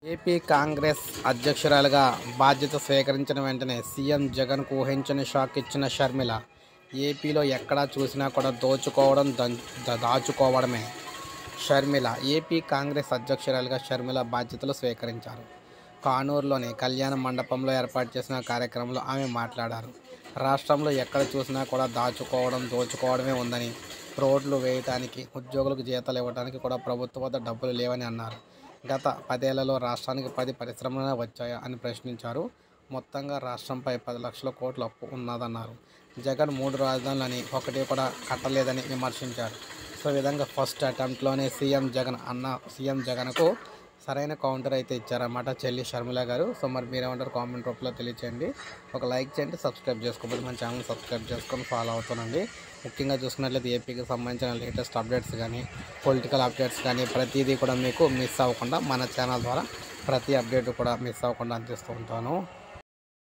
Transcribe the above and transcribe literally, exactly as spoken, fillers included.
AP Congress అధ్యక్షురాలిగా బాధ్యత స్వీకరించిన వెంటనే సీఎం జగన్కు ఊహించని షాక్ ఇచ్చిన షర్మిల. ఏపీలో ఎక్కడా చూసినా కూడా దోచుకోవడం, దాచుకోవడమే. షర్మిల ఏపీ కాంగ్రెస్ అధ్యక్షురాలిగా షర్మిల బాధ్యతలు స్వీకరించారు. కానూరులోని కళ్యాణ మండపంలో ఏర్పాటు చేసిన కార్యక్రమంలో ఆమె మాట్లాడారు. రాష్ట్రంలో ఎక్కడ చూసినా కూడా దాచుకోవడం, దోచుకోవడమే ఉందని, రోడ్లు వేయటానికి, ఉద్యోగులకు జీతాలు ఇవ్వడానికి కూడా ప్రభుత్వం వద్ద డబ్బులు లేవని అన్నారు. గత పదేళ్లలో రాష్ట్రానికి పది పరిశ్రమలు వచ్చాయా అని ప్రశ్నించారు. మొత్తంగా రాష్ట్రంపై పది లక్షల కోట్ల అప్పు ఉన్నదన్నారు. జగన్ మూడు రాజధానులని ఒకటి కూడా కట్టలేదని విమర్శించారు. సో ఈ విధంగా ఫస్ట్ అటెంప్ట్లోనే సీఎం జగన్ అన్న సీఎం జగన్కు సరైన కౌంటర్ అయితే ఇచ్చారన్నమాట చెల్లి షర్మిల గారు. సో మరి మీరేమంటారు కామెంట్ రూపంలో తెలియచేయండి. ఒక లైక్ చేయండి, సబ్స్క్రైబ్ చేసుకోకపోతే మన ఛానల్ సబ్స్క్రైబ్ చేసుకొని ఫాలో అవుతానండి. ముఖ్యంగా చూసుకున్నట్లయితే ఏపీకి సంబంధించిన లేటెస్ట్ అప్డేట్స్ కానీ, పొలిటికల్ అప్డేట్స్ కానీ ప్రతిదీ కూడా మీకు మిస్ అవ్వకుండా మన ఛానల్ ద్వారా ప్రతి అప్డేట్ కూడా మిస్ అవ్వకుండా అందిస్తూ ఉంటాను.